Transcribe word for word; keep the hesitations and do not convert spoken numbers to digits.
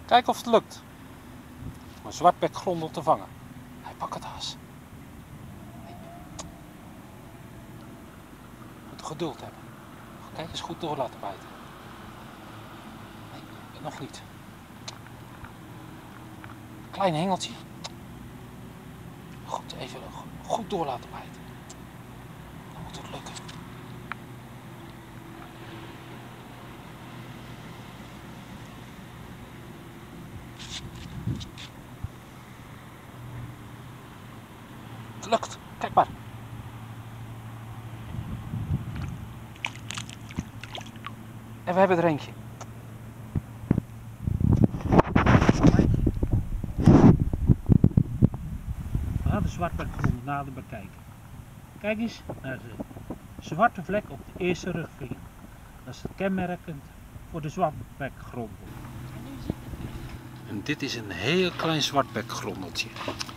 Kijk of het lukt om een zwartbekgrondel te vangen. Hij pakt het haas. Nee. Moet geduld hebben. Kijk eens goed door laten bijten. Nee, nog niet. Klein hengeltje. Goed, even goed door laten bijten. Dan moet het lukken. Het lukt, kijk maar. En we hebben er eentje. We gaan de zwartbekgrondel nader bekijken. Kijk eens naar de zwarte vlek op de eerste rugvinger. Dat is kenmerkend voor de zwartbekgrondel. En dit is een heel klein zwartbekgrondeltje.